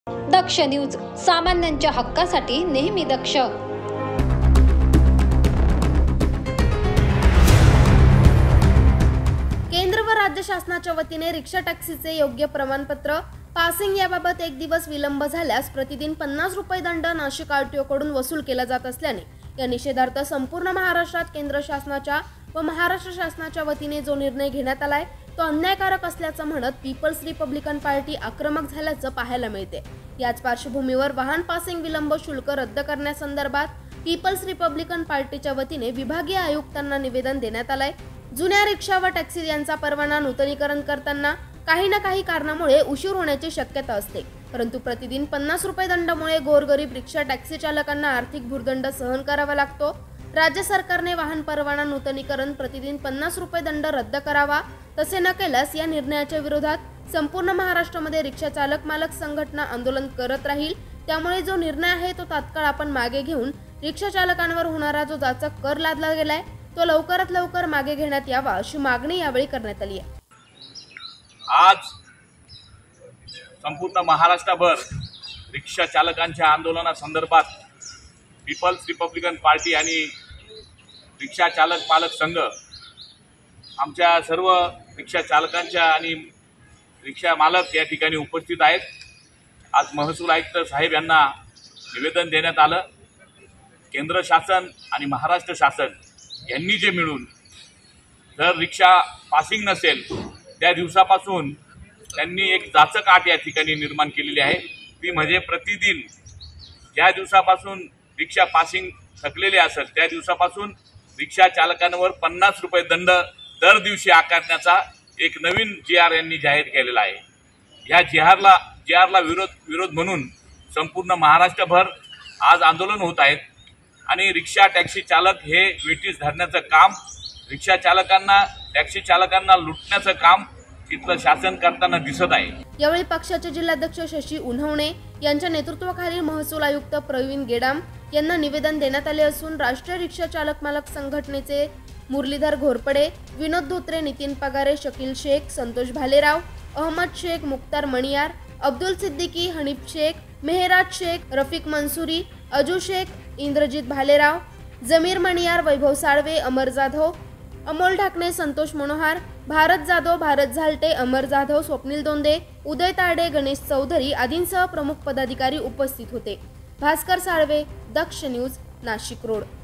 दक्ष news, सामान्यांच्या हक्कासाठी नेहमी दक्ष। केंद्र व राज्य शासनाच्या वतीने रिक्षा टॅक्सीचे योग्य प्रमाणपत्र पासिंग याबाबत एक दिवस विलंब झाल्यास प्रतिदिन 50 रुपये दंड नाशिक आरटीओ कडून वसूल केला जात असल्याने या निषेधार्थ संपूर्ण महाराष्ट्रात केंद्र शासनाच्या व महाराष्ट्र शासनाच्या वतीने जो निर्णय घेण्यात आलाय तो अन्यायकारक असल्याचं म्हणत पीपल्स रिपब्लिकन पार्टी आक्रमक झाल्याचं पाहायला मिळते। याच पार्श्वभूमीवर वाहन पासिंग विलंब शुल्क रद्द करण्यासंदर्भात पीपल्स रिपब्लिकन पार्टीच्या वतीने विभागीय आयुक्तांना निवेदन देण्यात आलंय। जुन्या रिक्षा व टॅक्सी यांचा परवाना नूतनीकरण करताना काही ना काही कारणामुळे उशीर होण्याची शक्यता असते, परंतु प्रतिदिन 50 रुपये दंडामुळे गोरगरीब रिक्षा टॅक्सी चालकांना आर्थिक भुर्दंड सहन करावा लागतो। राज्य सरकारने वाहन परवाना नूतनीकरण प्रतिदिन 50 रुपये दंड रद्द करावा, तसे न केल्यास या निर्णयाच्या विरोधात संपूर्ण महाराष्ट्रामध्ये रिक्षा चालक मालक संघटना आंदोलन करत राहील। त्यामुळे जो निर्णय आहे तो तात्काळ आपण मागे घेऊन रिक्षा चालकांवर होणारा जो जाचक कर लादला गेलाय तो लवकरात लवकर मागे घेण्यात यावा अशी मागणी यावेळी करण्यात आली आहे। आज संपूर्ण महाराष्ट्रभर रिक्षा चालकांच्या आंदोलनासंदर्भात पीपल्स रिपब्लिकन पार्टी आणि रिक्षा चालक मालक संघ आमच्या सर्व रिक्षा चालकांच्या आणि रिक्षा मालक या ठिकाणी उपस्थित आहेत। आज महसूल आयुक्त साहेब यांना निवेदन देण्यात आलं। केंद्र शासन आणि महाराष्ट्र शासन यांनी जे मिळून जर रिक्षा पासिंग नसेल त्या दिवसापासून त्यांनी एक जाचक आट या ठिकाणी निर्माण केलेली आहे। ती म्हणजे प्रतिदिन ज्या दिवसापासून रिक्षा पासिंग थकलेले असेल त्या दिवसापासून रिक्षा चालकांवर 50 रुपये दंड दर दिवशी आकारण्याचा एक नवीन GR यांनी जाहीर केलेला आहे। या GRला विरोध म्हणून संपूर्ण महाराष्ट्रभर आज आंदोलन होत आहेत आणि रिक्षा टॅक्सी चालक हे वेठीस धरण्याचं काम, रिक्षा चालकांना टॅक्सी चालकांना लुटण्याचं काम इथलं शासन करताना दिसत आहे। यावेळी पक्षाचे जिल्हाध्यक्ष शशी उन्हवणे यांच्या नेतृत्वाखाली महसूल आयुक्त प्रवीण गेडाम यांना निवेदन देण्यात आले असून राष्ट्रीय रिक्षा चालक मालक संघटनेचे मुरलीधर घोरपडे, विनोद धोत्रे, नितीन पगारे, शकील शेख, संतोष भालेराव, अहमद शेख, मुख्तार मणियार, अब्दुल सिद्दीकी, हनीफ शेख, मेहराज शेख, रफिक मंसूरी, अजू शेख, इंद्रजित भालेराव, जमीर मणियार, वैभव साळवे, अमर जाधव, अमोल ढाकणे, संतोष मनोहर, भारत जाधव, भारत झालटे, अमर जाधव, स्वप्नील दोंदे, उदय ताडे, गणेश चौधरी आदींसह प्रमुख पदाधिकारी उपस्थित होते। Bhaskar Salve, Daksh news, Nashik road.